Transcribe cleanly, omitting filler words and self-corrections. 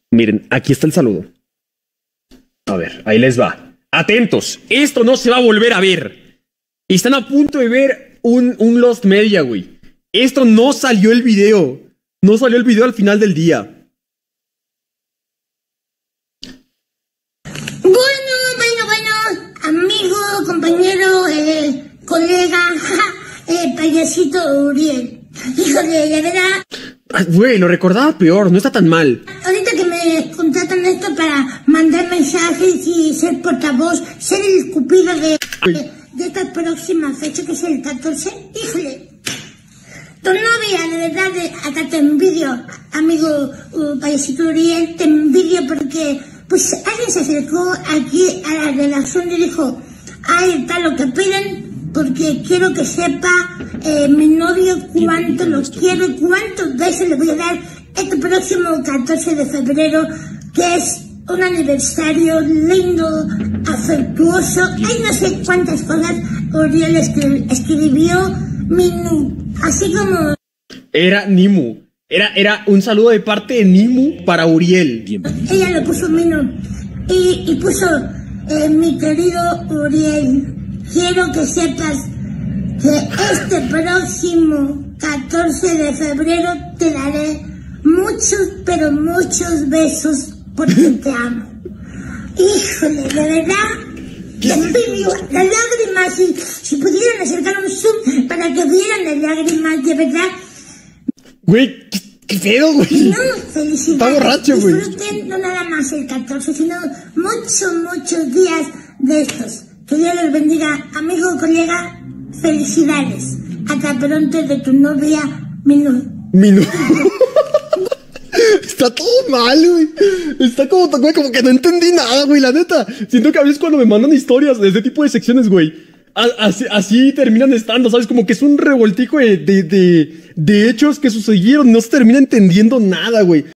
Miren, aquí está el saludo. A ver, ahí les va. Atentos, esto no se va a volver a ver. Están a punto de ver un Lost Media, güey. Esto no salió el video. No salió el video al final del día. Bueno, amigo, compañero, colega, payasito Uriel. Híjole, la verdad. Güey, lo recordaba peor, no está tan mal. Ahorita que me contratan esto para mandar mensajes y ser portavoz, ser el cupido de esta próxima fecha, que es el 14, híjole. Tu novia, de verdad, hasta te envidio, amigo payasito Uriel, te envidio porque, pues, alguien se acercó aquí a la redacción y dijo, ahí está lo que piden, porque quiero que sepa mi novio cuánto lo quiero y cuántos besos le voy a dar este próximo 14 de febrero, que es un aniversario lindo, afectuoso, hay no sé cuántas cosas Uriel escribió, así como... Era Nimu. Era un saludo de parte de Nimu para Uriel. Ella le puso Minu y puso, mi querido Uriel, quiero que sepas que este próximo 14 de febrero te daré muchos, pero muchos besos porque te amo. Híjole, de verdad, te envidio las lágrimas. Si pudieran acercar un zoom para que vieran las lágrimas, de verdad. Güey, ¿qué pedo, güey? No, felicidades. Está borracho, güey. Disfruten no nada más el 14, sino muchos días de estos. Que Dios los bendiga. Amigo, colega, felicidades. Hasta pronto de tu novia, Minu. Está todo mal, güey. Está como que no entendí nada, güey, la neta. Siento que a veces cuando me mandan historias de este tipo de secciones, güey, así terminan estando, ¿sabes? Como que es un revoltijo de hechos que sucedieron. No se termina entendiendo nada, güey.